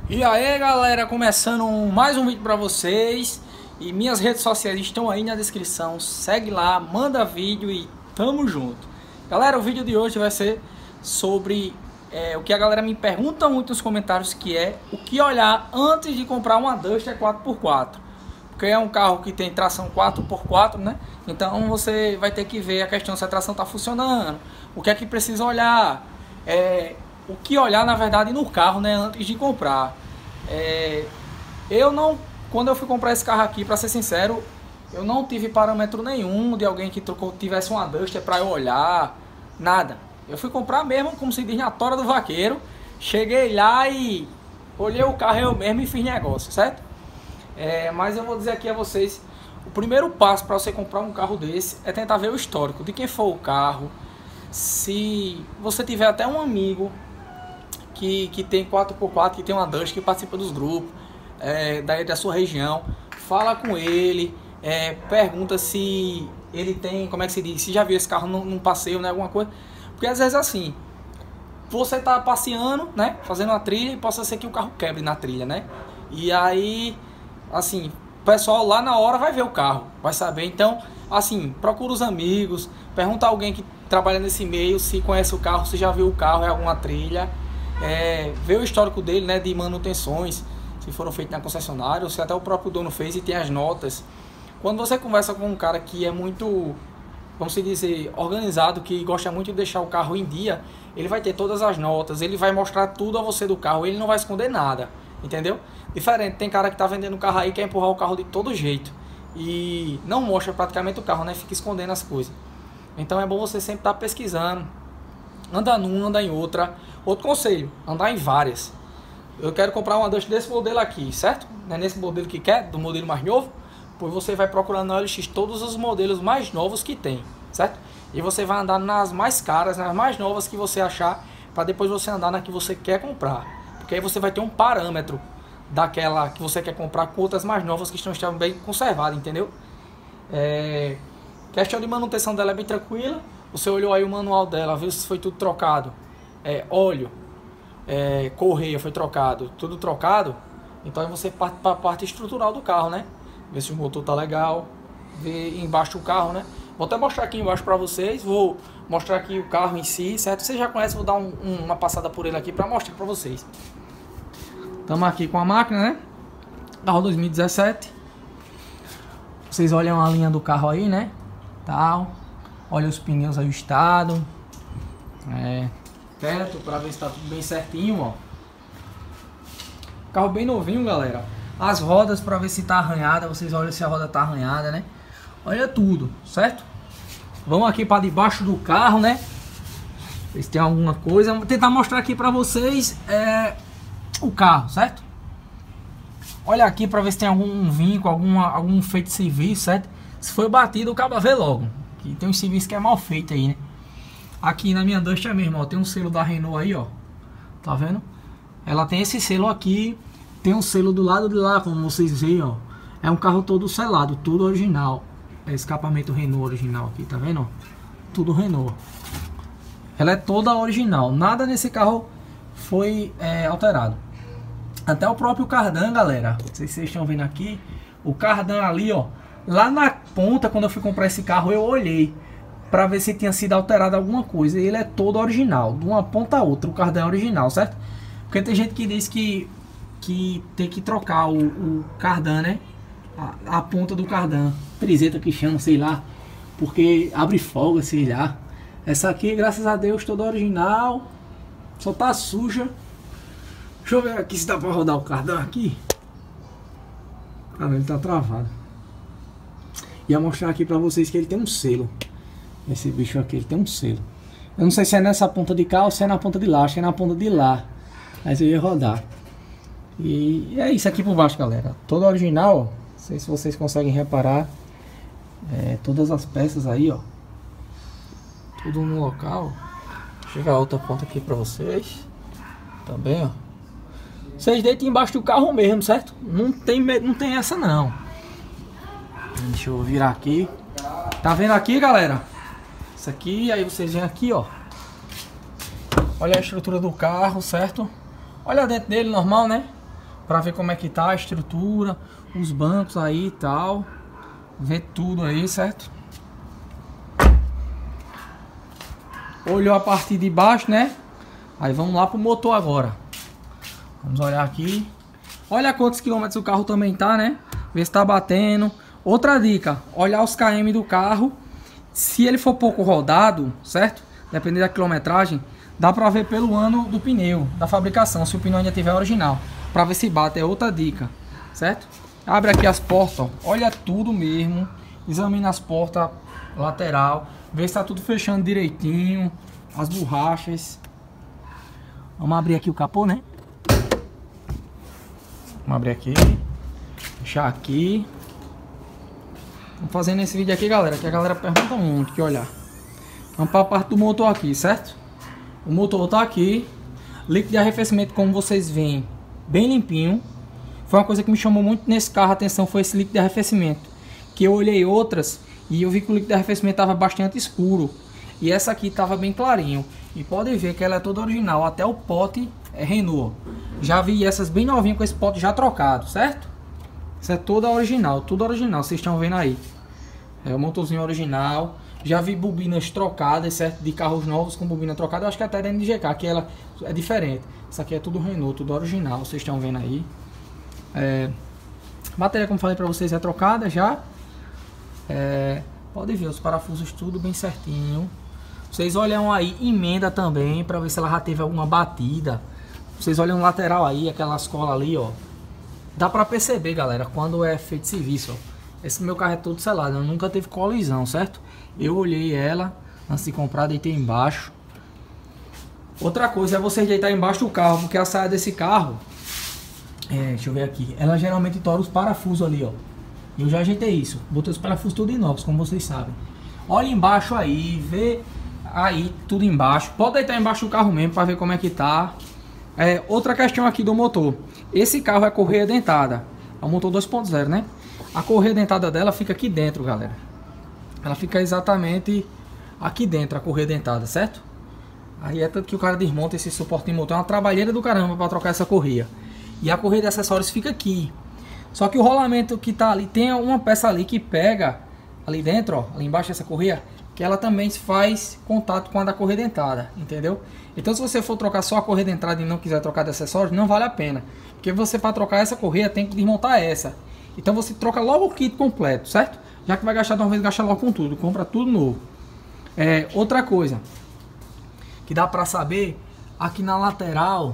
E aí galera, começando mais um vídeo pra vocês. E minhas redes sociais estão aí na descrição. Segue lá, manda vídeo e tamo junto. Galera, o vídeo de hoje vai ser sobre o que a galera me pergunta muito nos comentários, que é o que olhar antes de comprar uma Duster 4x4. Porque é um carro que tem tração 4x4, né? Então você vai ter que ver a questão se a tração tá funcionando, o que é que precisa olhar, o que olhar na verdade no carro, né, antes de comprar. Quando eu fui comprar esse carro aqui, para ser sincero, eu não tive parâmetro nenhum de alguém que tivesse uma Duster para eu olhar, nada. Eu fui comprar mesmo, como se diz, na tora do vaqueiro. Cheguei lá e olhei o carro eu mesmo e fiz negócio, certo? Mas eu vou dizer aqui a vocês, o primeiro passo para você comprar um carro desse é tentar ver o histórico de quem for o carro. Se você tiver até um amigo que tem 4x4, que tem uma Duster, que participa dos grupos daí da sua região, fala com ele, pergunta se ele tem, como é que se diz, se já viu esse carro num passeio, né, alguma coisa. Porque às vezes assim, você tá passeando, né, fazendo uma trilha, e possa ser que o carro quebre na trilha, né, e aí assim, o pessoal lá na hora vai ver o carro, vai saber. Então assim, procura os amigos, pergunta a alguém que trabalha nesse meio se conhece o carro, se já viu o carro em alguma trilha, vê o histórico dele, né, de manutenções, se foram feitas na concessionária ou se até o próprio dono fez e tem as notas. Quando você conversa com um cara que é muito, vamos dizer, organizado, que gosta muito de deixar o carro em dia, ele vai ter todas as notas, ele vai mostrar tudo a você do carro, ele não vai esconder nada, entendeu? Diferente, tem cara que tá vendendo o carro aí, quer empurrar o carro de todo jeito e não mostra praticamente o carro, né, fica escondendo as coisas. Então é bom você sempre estar pesquisando, anda num, anda em outra. Outro conselho, andar em várias. Eu quero comprar uma Duster desse modelo aqui, certo? Não é nesse modelo que quer, do modelo mais novo, pois você vai procurando na OLX todos os modelos mais novos que tem, certo? E você vai andar nas mais caras, nas mais novas que você achar, para depois você andar na que você quer comprar. Porque aí você vai ter um parâmetro daquela que você quer comprar com outras mais novas que estão bem conservadas, entendeu? Questão de manutenção dela é bem tranquila. Você olhou aí o manual dela, viu se foi tudo trocado, óleo, correia foi trocado, tudo trocado. Então aí você parte para a parte estrutural do carro, né? Ver se o motor tá legal, ver embaixo do carro, né? Vou até mostrar aqui embaixo para vocês, vou mostrar aqui o carro em si, certo? Vocês já conhecem, vou dar uma passada por ele aqui para mostrar para vocês. Estamos aqui com a máquina, né? Carro 2017. Vocês olham a linha do carro aí, né? Tal. Olha os pneus ajustados. Teto para ver se tá tudo bem certinho, ó. Carro bem novinho, galera. As rodas para ver se tá arranhada. Vocês olham se a roda tá arranhada, né? Olha tudo, certo? Vamos aqui para debaixo do carro, né? Ver se tem alguma coisa. Vou tentar mostrar aqui para vocês o carro, certo? Olha aqui para ver se tem algum vinco, algum feito de serviço, certo? Se foi batido, o cabo vê logo. Que tem um serviço que é mal feito aí, né? Aqui na minha Duster mesmo, ó, tem um selo da Renault aí, ó. Tá vendo? Ela tem esse selo aqui, tem um selo do lado de lá, como vocês veem, ó. É um carro todo selado, tudo original. É escapamento Renault original aqui, tá vendo? Ó? Tudo Renault. Ela é toda original, nada nesse carro foi alterado. Até o próprio cardan, galera. Não sei se vocês estão vendo aqui. O cardan ali, ó. Lá na ponta, quando eu fui comprar esse carro, eu olhei para ver se tinha sido alterado alguma coisa. E ele é todo original, de uma ponta a outra. O cardan é original, certo? Porque tem gente que diz que tem que trocar o cardan, né? A ponta do cardan. Triseta que chama, sei lá. Porque abre folga, sei lá. Essa aqui, graças a Deus, toda original. Só tá suja. Deixa eu ver aqui se dá pra rodar o cardan aqui. Ah, ele tá travado. Ia mostrar aqui pra vocês que ele tem um selo. Esse bicho aqui, ele tem um selo. Eu não sei se é nessa ponta de cá ou se é na ponta de lá. Acho que é na ponta de lá. Mas eu ia rodar. E é isso aqui por baixo, galera. Todo original, ó. Não sei se vocês conseguem reparar. Todas as peças aí, ó. Tudo no local. Chega a outra ponta aqui pra vocês. Também, ó. Vocês deitam embaixo do carro mesmo, certo? Não tem essa não. Deixa eu virar aqui. Tá vendo aqui, galera? Isso aqui, aí vocês vêm aqui, ó. Olha a estrutura do carro, certo? Olha dentro dele, normal, né? pra ver como é que tá a estrutura, os bancos aí e tal. Ver tudo aí, certo? Olhou a parte de baixo, né? Aí vamos lá pro motor agora. Vamos olhar aqui. Olha quantos quilômetros o carro também tá, né? Ver se tá batendo. Outra dica, olhar os km do carro. Se ele for pouco rodado, certo? Dependendo da quilometragem, dá pra ver pelo ano do pneu, da fabricação, se o pneu ainda tiver original. Pra ver se bate, é outra dica, certo? Abre aqui as portas, ó. Olha tudo mesmo. Examina as portas lateral. Vê se tá tudo fechando direitinho. As borrachas. Vamos abrir aqui o capô, né? Vamos abrir aqui. Fechar aqui. Vamos fazendo esse vídeo aqui, galera, que a galera pergunta muito, que olhar. Vamos para a parte do motor aqui, certo? O motor tá aqui. Líquido de arrefecimento, como vocês veem, bem limpinho. Foi uma coisa que me chamou muito nesse carro a atenção, foi esse líquido de arrefecimento. Que eu olhei outras e eu vi que o líquido de arrefecimento estava bastante escuro. E essa aqui estava bem clarinho. E podem ver que ela é toda original, até o pote é Renault. Já vi essas bem novinhas com esse pote já trocado, certo? Isso é toda original, tudo original, vocês estão vendo aí. É o motorzinho original. Já vi bobinas trocadas, certo? De carros novos com bobina trocada. Eu acho que até da NGK, que ela é diferente. Isso aqui é tudo Renault, tudo original, vocês estão vendo aí. A bateria, como falei pra vocês, é trocada já. Pode ver os parafusos tudo bem certinho. Vocês olham aí, emenda também, pra ver se ela já teve alguma batida. Vocês olham o lateral aí, aquelas colas ali, ó. Dá pra perceber, galera, quando é feito serviço, ó. Esse meu carro é todo selado, nunca teve colisão, certo? Eu olhei ela antes de comprar, deitei embaixo. Outra coisa é você deitar embaixo do carro, porque a saia desse carro, deixa eu ver aqui, ela geralmente tora os parafusos ali, ó. Eu já ajeitei isso, botei os parafusos tudo inox, como vocês sabem. Olha embaixo aí, vê aí tudo embaixo. Pode deitar embaixo do carro mesmo para ver como é que tá. Outra questão aqui do motor. Esse carro é correia dentada. É um motor 2.0, né? A correia dentada dela fica aqui dentro, galera. Ela fica exatamente aqui dentro, a correia dentada, certo? Aí é tanto que o cara desmonta esse suporte de motor. É uma trabalheira do caramba para trocar essa correia. E a correia de acessórios fica aqui. Só que o rolamento que tá ali, tem uma peça ali que pega ali dentro, ó, ali embaixo dessa correia, que ela também faz contato com a da correia dentada, entendeu? Então se você for trocar só a correia dentada e não quiser trocar de acessórios, não vale a pena. Porque você, para trocar essa correia, tem que desmontar essa. Então você troca logo o kit completo, certo? Já que vai gastar de uma vez, gasta logo com tudo, compra tudo novo. Outra coisa que dá pra saber, aqui na lateral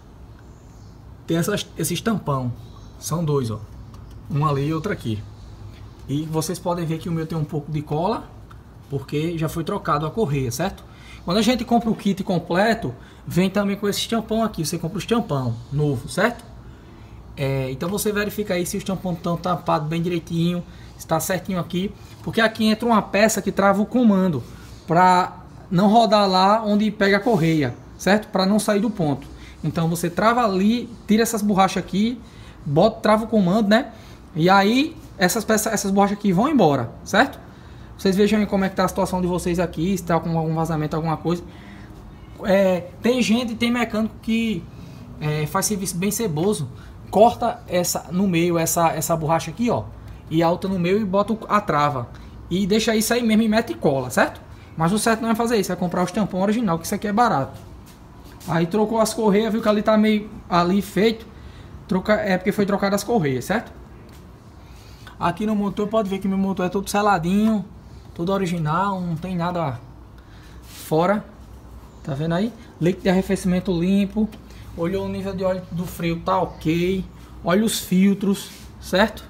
tem esses tampão. São dois, ó. Um ali e outro aqui. E vocês podem ver que o meu tem um pouco de cola, porque já foi trocado a correia, certo? Quando a gente compra o kit completo, vem também com esse tampão aqui. Você compra o tampão novo, certo? Então você verifica aí se os tampões estão tampados bem direitinho, está certinho aqui, porque aqui entra uma peça que trava o comando para não rodar lá onde pega a correia, certo? Para não sair do ponto. Então você trava ali, tira essas borrachas aqui, trava o comando, né? E aí essas borrachas aqui vão embora, certo? Vocês vejam aí como é que tá a situação de vocês aqui, se está com algum vazamento, alguma coisa. Tem mecânico que faz serviço bem ceboso. Corta no meio essa borracha aqui, ó, e a outra no meio e bota a trava. E deixa isso aí mesmo e mete cola, certo? Mas o certo não é fazer isso, é comprar os tampão original, que isso aqui é barato. Aí trocou as correias, viu que ali tá meio ali feito. Porque foi trocado as correias, certo? Aqui no motor, pode ver que meu motor é todo seladinho, todo original, não tem nada fora. Tá vendo aí? Líquido de arrefecimento limpo. Olhou o nível de óleo do freio, tá ok. Olha os filtros, certo?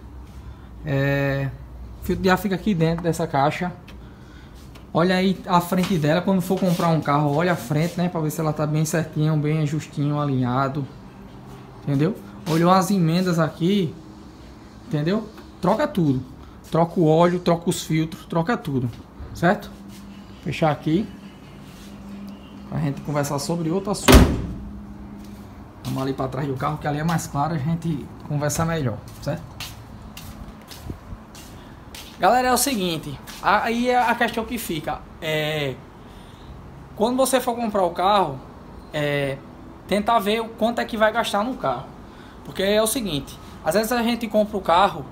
O filtro de ar fica aqui dentro dessa caixa. Olha aí a frente dela, quando for comprar um carro, olha a frente, né? Pra ver se ela tá bem certinho, bem ajustinho, alinhado. Entendeu? Olhou as emendas aqui, entendeu? Troca tudo. Troca o óleo, troca os filtros, troca tudo, certo? Fechar aqui. Pra gente conversar sobre outro assunto. Vamos ali para trás do carro, que ali é mais claro, a gente conversa melhor, certo? Galera, é o seguinte, aí é a questão que fica, quando você for comprar o carro, tenta ver o quanto é que vai gastar no carro. Porque é o seguinte, às vezes a gente compra o carro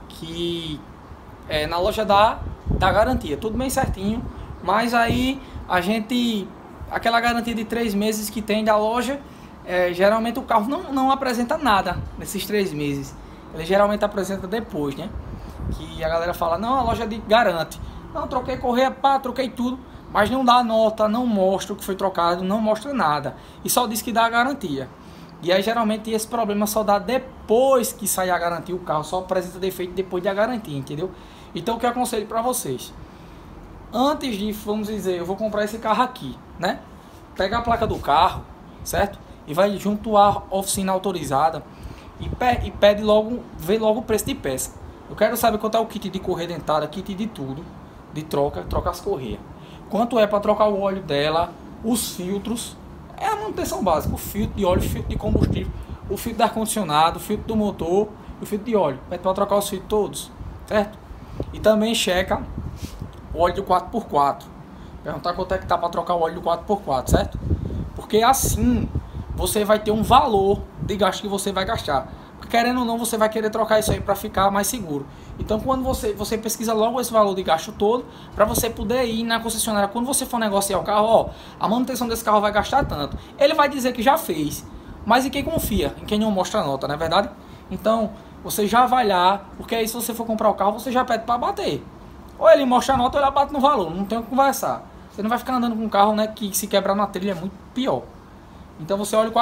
que na loja dá garantia, tudo bem certinho, mas aí a gente, aquela garantia de 3 meses que tem da loja, geralmente o carro não apresenta nada nesses 3 meses, ele geralmente apresenta depois, né? Que a galera fala, não, a loja garante, não, troquei correia, pá, troquei tudo, mas não dá nota, não mostra o que foi trocado, não mostra nada, e só diz que dá a garantia. E aí geralmente esse problema só dá depois que sair a garantia, o carro só apresenta defeito depois da garantia, entendeu? Então o que eu aconselho para vocês, antes de, vamos dizer, eu vou comprar esse carro aqui, né? Pega a placa do carro, certo? E vai junto à oficina autorizada e pede logo, vê logo o preço de peça. Eu quero saber quanto é o kit de correia dentada, kit de tudo, de troca as correias. Quanto é para trocar o óleo dela, os filtros, é a manutenção básica, o filtro de óleo, o filtro de combustível, o filtro de ar-condicionado, o filtro do motor, o filtro de óleo. Pede para trocar os filtros todos, certo? E também checa o óleo do 4x4. Perguntar quanto é que tá para trocar o óleo do 4x4, certo? Porque assim você vai ter um valor de gasto que você vai gastar. Porque, querendo ou não, você vai querer trocar isso aí para ficar mais seguro. Então quando você pesquisa logo esse valor de gasto todo, para você poder ir na concessionária, quando você for negociar o carro, ó, a manutenção desse carro vai gastar tanto. Ele vai dizer que já fez, mas em quem confia? Em quem não mostra a nota, não é verdade? Então você já vai lá, porque aí se você for comprar o carro, você já pede para bater. Ou ele mostra a nota ou ele bate no valor, não tem o que conversar. Você não vai ficar andando com um carro, né, que se quebrar na trilha é muito pior. Então você olha o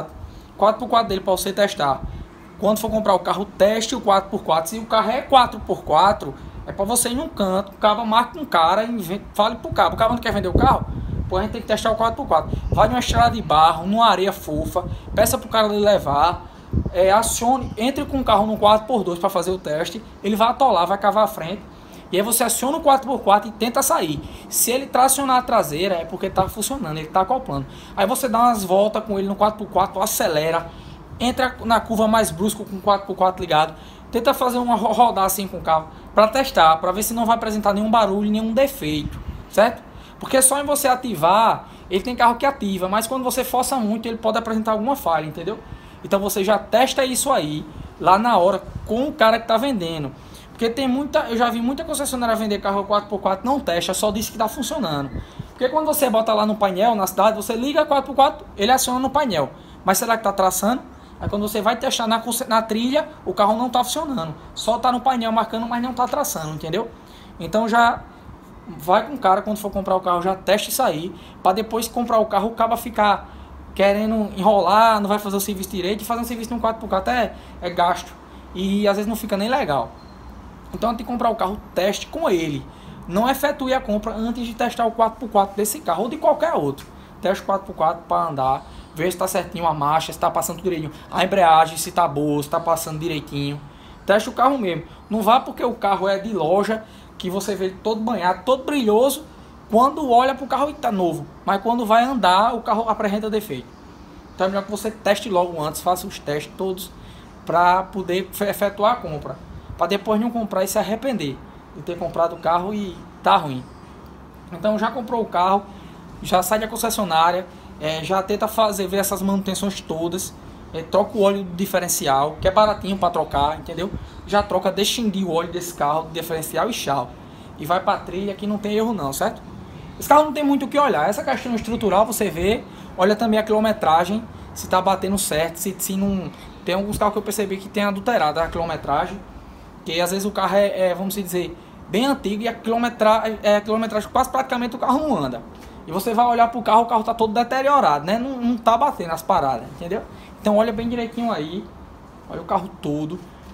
4x4 dele para você testar. Quando for comprar o carro, teste o 4x4. Se o carro é 4x4, é para você ir num canto, o cabo marca um cara e fale pro cabo. O cabo não quer vender o carro? Pô, a gente tem que testar o 4x4. Vai numa estrada de barro, numa areia fofa, peça pro cara lhe levar, acione, entre com o carro no 4x2 para fazer o teste. Ele vai atolar, vai cavar a frente. E aí você aciona o 4x4 e tenta sair. Se ele tracionar a traseira, é porque está funcionando, ele está acoplando. Aí você dá umas voltas com ele no 4x4, acelera, entra na curva mais brusca com o 4x4 ligado, tenta fazer uma rodar assim com o carro, para testar, para ver se não vai apresentar nenhum barulho, nenhum defeito, certo? Porque só em você ativar, ele tem carro que ativa, mas quando você força muito, ele pode apresentar alguma falha, entendeu? Então você já testa isso aí, lá na hora, com o cara que está vendendo. Porque eu já vi muita concessionária vender carro 4x4, não testa, só diz que está funcionando. Porque quando você bota lá no painel, na cidade, você liga 4x4, ele aciona no painel. Mas será que está traçando? Aí quando você vai testar na trilha, o carro não está funcionando. Só está no painel marcando, mas não está traçando, entendeu? Então já vai com o cara, quando for comprar o carro, já teste isso aí. Para depois comprar o carro, o cara ficar querendo enrolar, não vai fazer o serviço direito. E fazer um serviço no 4x4 é gasto. E às vezes não fica nem legal. Então antes de comprar o carro, teste com ele. Não efetue a compra antes de testar o 4x4 desse carro ou de qualquer outro. Teste o 4x4 para andar, ver se está certinho a marcha, se está passando direitinho. A embreagem, se está boa, se está passando direitinho. Teste o carro mesmo. Não vá porque o carro é de loja, que você vê ele todo banhado, todo brilhoso, quando olha para o carro e está novo. Mas quando vai andar, o carro apresenta defeito. Então é melhor que você teste logo antes, faça os testes todos para poder efetuar a compra. Para depois não comprar e se arrepender de ter comprado o carro e tá ruim. Então já comprou o carro, já sai da concessionária, já tenta ver essas manutenções todas, troca o óleo do diferencial, que é baratinho para trocar, entendeu? Já troca, deixa o óleo desse carro, do diferencial e tchau. E vai para trilha, que não tem erro não, certo? Esse carro não tem muito o que olhar, essa questão estrutural você vê, olha também a quilometragem, se tá batendo certo, se não... Tem alguns carros que eu percebi que tem adulterado a quilometragem, que às vezes o carro vamos dizer, bem antigo e a quilometragem quase praticamente o carro não anda. E você vai olhar pro carro, o carro tá todo deteriorado, né? Não tá batendo as paradas, entendeu? Então olha bem direitinho aí, olha o carro todo,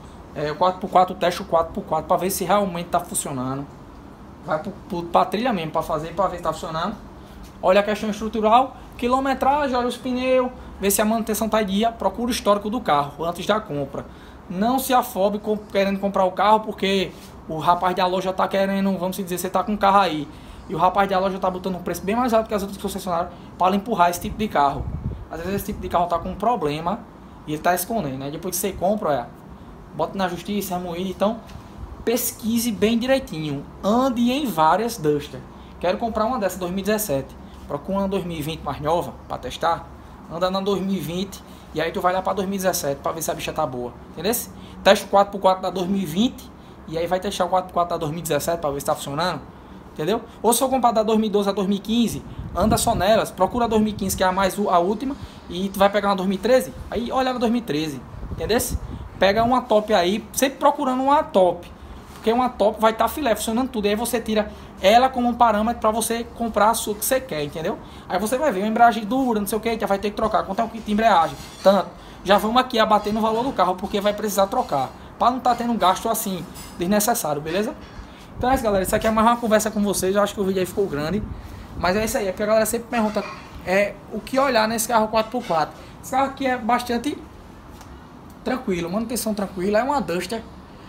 o 4x4, teste o 4x4 para ver se realmente tá funcionando. Vai pra trilha mesmo para fazer, para ver se tá funcionando. Olha a questão estrutural, quilometragem, olha os pneus, vê se a manutenção tá em dia, procura o histórico do carro antes da compra. Não se afobe querendo comprar o carro porque o rapaz da loja tá querendo, vamos dizer, você tá com um carro aí e o rapaz da loja tá botando um preço bem mais alto que as outras concessionárias para empurrar esse tipo de carro. Às vezes esse tipo de carro tá com um problema e ele tá escondendo, né? Depois que você compra, bota na justiça, é moído. Então pesquise bem direitinho, ande em várias Duster. Quero comprar uma dessa 2017, procura uma 2020 mais nova para testar, anda na 2020 E aí tu vai lá pra 2017 pra ver se a bicha tá boa. Entendeu? Testa o 4x4 da 2020 e aí vai testar o 4x4 da 2017 pra ver se tá funcionando. Entendeu? Ou se for comprar da 2012 a 2015, anda só nelas, procura a 2015 que é a última e tu vai pegar uma 2013, aí olha na 2013, entendeu? Pega uma top aí, sempre procurando uma top, porque uma top vai estar filé, funcionando tudo, e aí você tira ela como um parâmetro para você comprar a sua que você quer, entendeu? Aí você vai ver uma embreagem dura, não sei o que, já vai ter que trocar, quanto é o kit de embreagem, tanto, já vamos aqui abater no valor do carro, porque vai precisar trocar, para não estar tendo um gasto assim, desnecessário, beleza? Então é isso, galera, isso aqui é mais uma conversa com vocês, eu acho que o vídeo aí ficou grande, mas é isso aí, é que a galera sempre pergunta o que olhar nesse carro 4x4. Esse carro aqui é bastante tranquilo, manutenção tranquila, é uma Duster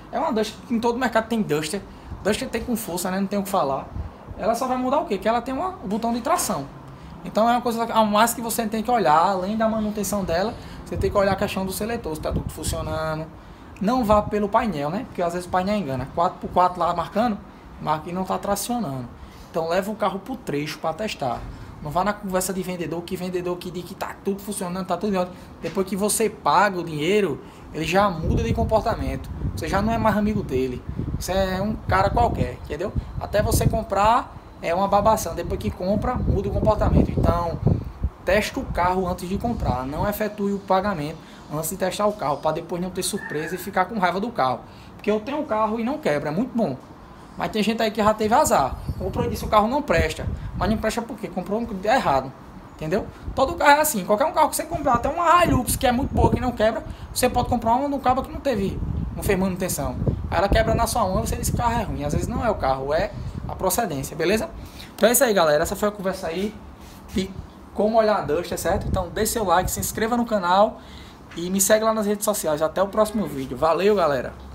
que em todo mercado tem Duster tem com força, né, não tem o que falar. Ela só vai mudar o quê? Que ela tem um botão de tração, então é uma coisa a mais que você tem que olhar, além da manutenção dela, você tem que olhar a questão do seletor, se tá tudo funcionando. Não vá pelo painel, né? Porque às vezes o painel engana. 4x4 lá marcando, marca e não tá tracionando. Então leva o carro pro trecho para testar. Não vá na conversa de vendedor que diz que tá tudo funcionando, tá tudo em ordem. Depois que você paga o dinheiro, ele já muda de comportamento. Você já não é mais amigo dele. Você é um cara qualquer, entendeu? Até você comprar é uma babação. Depois que compra, muda o comportamento. Então, testa o carro antes de comprar. Não efetue o pagamento antes de testar o carro, para depois não ter surpresa e ficar com raiva do carro. Porque eu tenho um carro e não quebra, é muito bom. Mas tem gente aí que já teve azar. Comprou e disse o carro não presta. Mas não presta por quê? Comprou errado. Entendeu? Todo carro é assim. Qualquer um carro que você comprar, até uma Hilux que é muito boa, que não quebra, você pode comprar um carro que não fez manutenção. Aí ela quebra na sua mão e você diz que o carro é ruim. Às vezes não é o carro, é a procedência, beleza? Então é isso aí, galera. Essa foi a conversa aí de como olhar a Duster, certo? Então deixe seu like, se inscreva no canal e me segue lá nas redes sociais. Até o próximo vídeo. Valeu, galera!